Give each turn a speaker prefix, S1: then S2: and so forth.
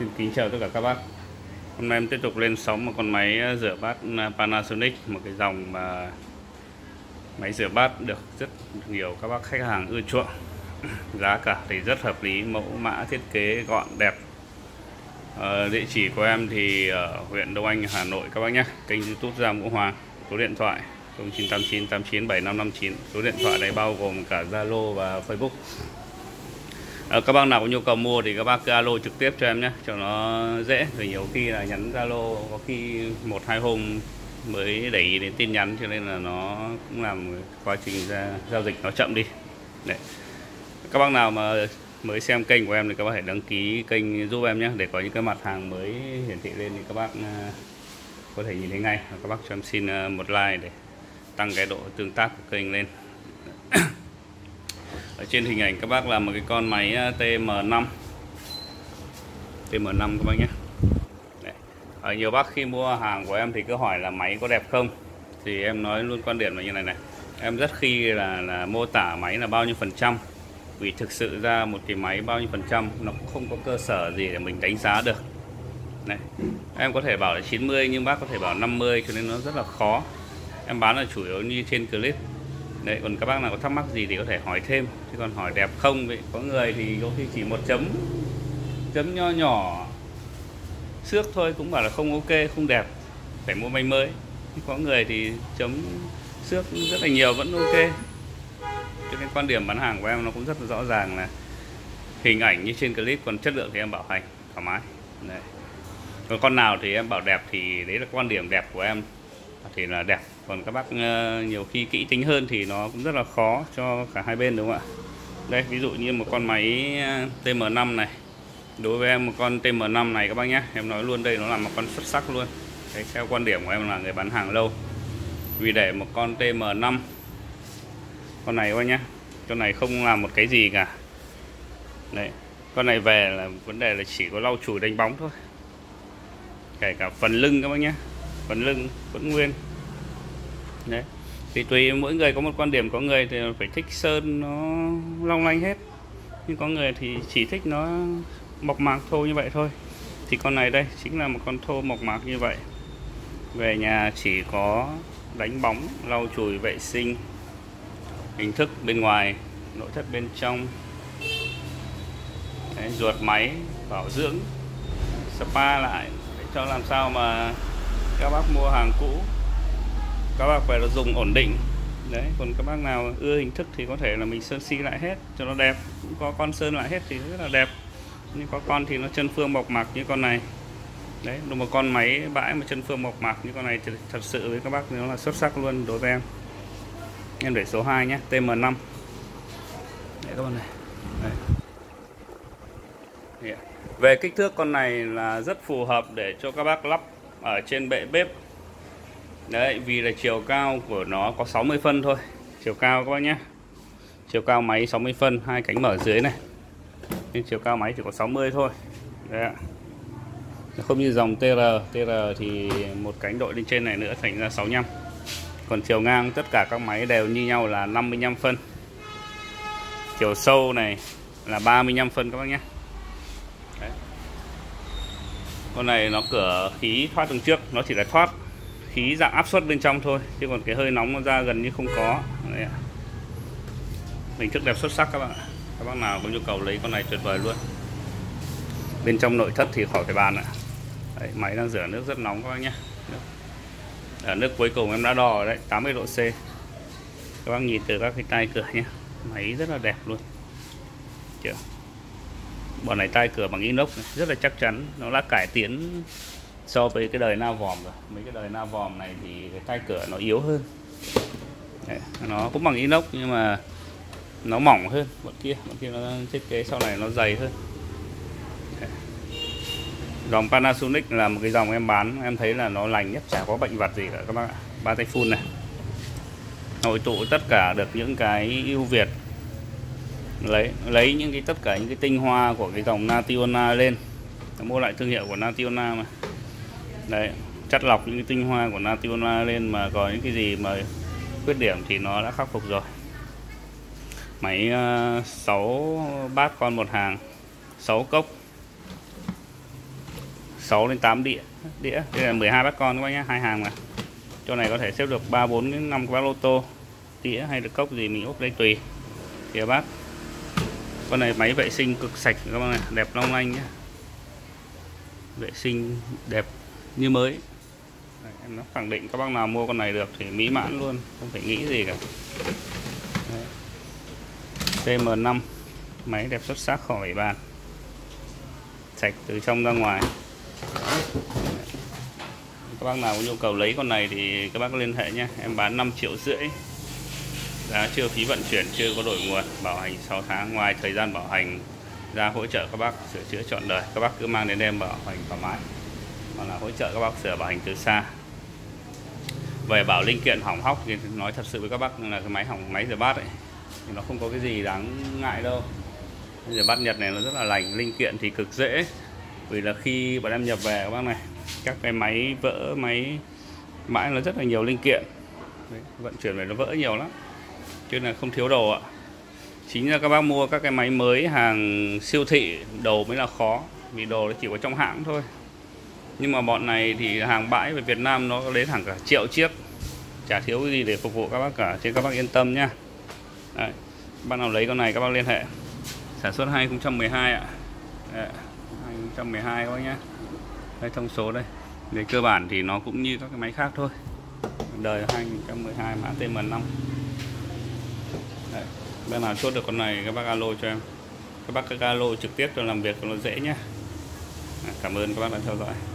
S1: Xin kính chào tất cả các bác. Hôm nay em tiếp tục lên sóng một con máy rửa bát Panasonic, một cái dòng mà máy rửa bát được rất nhiều các bác khách hàng ưa chuộng. Giá cả thì rất hợp lý, mẫu mã thiết kế gọn đẹp. Địa chỉ của em thì ở huyện Đông Anh, Hà Nội các bác nhé. Kênh YouTube Giang Vũ Hoàng. Số điện thoại 0989 89 7559. Số điện thoại này bao gồm cả Zalo và Facebook. Các bác nào có nhu cầu mua thì các bác cứ alo trực tiếp cho em nhé, cho nó dễ. Vì nhiều khi là nhắn Zalo có khi 1-2 hôm mới để ý đến tin nhắn, cho nên là nó cũng làm quá trình giao dịch nó chậm đi. Đấy. Các bác nào mà mới xem kênh của em thì các bác hãy đăng ký kênh giúp em nhé, để có những cái mặt hàng mới hiển thị lên thì các bác có thể nhìn thấy ngay. Các bác cho em xin một like để tăng cái độ tương tác của kênh lên. Ở trên hình ảnh các bác là một cái con máy TM5 các bác nhé. Ở nhiều bác khi mua hàng của em thì cứ hỏi là máy có đẹp không, thì em nói luôn quan điểm là như này này. Em rất khi là mô tả máy là bao nhiêu phần trăm, vì thực sự ra một cái máy bao nhiêu phần trăm nó cũng không có cơ sở gì để mình đánh giá được. Này, em có thể bảo là 90 nhưng bác có thể bảo 50, cho nên nó rất là khó. Em bán là chủ yếu như trên clip. Đấy, còn các bác nào có thắc mắc gì thì có thể hỏi thêm, chứ còn hỏi đẹp không vậy, có người thì có khi chỉ một chấm nho nhỏ xước thôi cũng bảo là không ok, không đẹp, phải mua máy mới. Có người thì chấm xước rất là nhiều vẫn ok. Cho nên quan điểm bán hàng của em nó cũng rất là rõ ràng, là hình ảnh như trên clip, còn chất lượng thì em bảo hành thoải mái. Đấy. Còn con nào thì em bảo đẹp thì đấy là quan điểm đẹp của em thì là đẹp. Còn các bác nhiều khi kỹ tính hơn thì nó cũng rất là khó cho cả hai bên, đúng không ạ? Đây, ví dụ như một con máy TM5 này. Đối với em một con TM5 này các bác nhé, em nói luôn đây nó là một con xuất sắc luôn. Đấy, theo quan điểm của em là người bán hàng lâu. Vì để một con TM5 con này các bác nhé, con này không làm một cái gì cả. Đấy, con này về là vấn đề là chỉ có lau chùi đánh bóng thôi. Kể cả phần lưng các bác nhé, phần lưng vẫn nguyên. Đấy, thì tùy mỗi người có một quan điểm, có người thì phải thích sơn nó long lanh hết, nhưng có người thì chỉ thích nó mộc mạc thô như vậy thôi. Thì con này đây chính là một con thô mộc mạc như vậy. Về nhà chỉ có đánh bóng, lau chùi, vệ sinh, hình thức bên ngoài, nội thất bên trong. Đấy, ruột máy, bảo dưỡng, spa lại để cho làm sao mà các bác mua hàng cũ các bác phải là dùng ổn định. Đấy, còn các bác nào ưa hình thức thì có thể là mình sơn xi lại hết cho nó đẹp. Cũng có con sơn lại hết thì rất là đẹp, nhưng có con thì nó chân phương mộc mạc như con này. Đấy, một con máy bãi mà chân phương mộc mạc như con này thì thật sự với các bác nó là xuất sắc luôn đối với em. Em để số 2 nhé, TM5. Đấy các bạn này. Đấy. Yeah. Về kích thước con này là rất phù hợp để cho các bác lắp ở trên bệ bếp. Đấy, vì là chiều cao của nó có 60 phân thôi. Chiều cao các bác nhé, chiều cao máy 60 phân, hai cánh mở dưới này, nên chiều cao máy chỉ có 60 thôi. Đấy ạ. Không như dòng TR thì một cánh đội lên trên này nữa thành ra 65. Còn chiều ngang tất cả các máy đều như nhau là 55 phân. Chiều sâu này là 35 phân các bác nhé. Đấy. Con này nó cửa khí thoát đằng trước, nó chỉ là thoát khí dạng áp suất bên trong thôi, chứ còn cái hơi nóng nó ra gần như không có. Đấy ạ. Hình thức đẹp xuất sắc các bạn ạ. Các bác nào có nhu cầu lấy con này tuyệt vời luôn. Bên trong nội thất thì khỏi phải bàn ạ. Đấy, máy đang rửa nước rất nóng các bác nhé. Ở nước cuối cùng em đã đo rồi đấy, 80 độ C. Các bác nhìn từ các cái tay cửa nhé, máy rất là đẹp luôn. Chưa? Bọn này tay cửa bằng inox này, rất là chắc chắn. Nó đã cải tiến so với cái đời na vòm rồi. Mấy cái đời na vòm này thì cái tay cửa nó yếu hơn. Đấy, nó cũng bằng inox nhưng mà nó mỏng hơn. Bọn kia nó thiết kế sau này nó dày hơn. Đấy. Dòng Panasonic là một cái dòng em bán em thấy là nó lành nhất, chả có bệnh vặt gì cả các bác ạ. Ba tay phun này hội tụ tất cả được những cái ưu việt, lấy những cái tất cả những cái tinh hoa của cái dòng Nationa lên, mua lại thương hiệu của Nationa mà. Đấy, chắt lọc những cái tinh hoa của Nationa lên, mà có những cái gì mà khuyết điểm thì nó đã khắc phục rồi. Máy 6 bát con một hàng, 6 cốc. 6 đến 8 đĩa. Đây là 12 bát con các bác nhé, 2 hàng mà. Chỗ này có thể xếp được 3, 4 đến 5 cái bát lô tô, đĩa hay được cốc gì mình úp đây tùy. Kìa bác. Con này máy vệ sinh cực sạch các bác này, đẹp long lanh nhé. Vệ sinh đẹp như mới. Đấy, em nó khẳng định các bác nào mua con này được thì mỹ mãn luôn, không phải nghĩ gì cả. Đấy. TM5, máy đẹp xuất sắc khỏi bảy bàn, sạch từ trong ra ngoài. Các bác nào có nhu cầu lấy con này thì các bác liên hệ nhé. Em bán 5,5 triệu, giá chưa phí vận chuyển, chưa có đổi nguồn, bảo hành 6 tháng. Ngoài thời gian bảo hành ra hỗ trợ các bác sửa chữa trọn đời, các bác cứ mang đến em bảo hành thoải mái, hoặc là hỗ trợ các bác sửa bảo hành từ xa. Về bảo linh kiện hỏng hóc thì nói thật sự với các bác là cái máy hỏng, máy rửa bát ấy thì nó không có cái gì đáng ngại đâu. Rửa bát Nhật này nó rất là lành, linh kiện thì cực dễ. Vì là khi bọn em nhập về các bác này, các cái máy vỡ, máy mãi nó rất là nhiều linh kiện. Đấy, vận chuyển về nó vỡ nhiều lắm, chứ là không thiếu đồ ạ. Chính là các bác mua các cái máy mới hàng siêu thị đồ mới là khó, vì đồ nó chỉ có trong hãng thôi. Nhưng mà bọn này thì hàng bãi về Việt Nam nó đến hàng cả triệu chiếc, chả thiếu cái gì để phục vụ các bác cả, chứ các bác yên tâm nhá. Đấy, bác nào lấy con này các bác liên hệ. Sản xuất 2012 ạ. Đấy, 2012 các bác nhá. Đây thông số đây. Về cơ bản thì nó cũng như các cái máy khác thôi. Đời 2012, mã TM5. Đấy, bác nào chốt được con này các bác alo cho em. Các bác alo trực tiếp cho làm việc cho nó dễ nhé. Cảm ơn các bác đã theo dõi.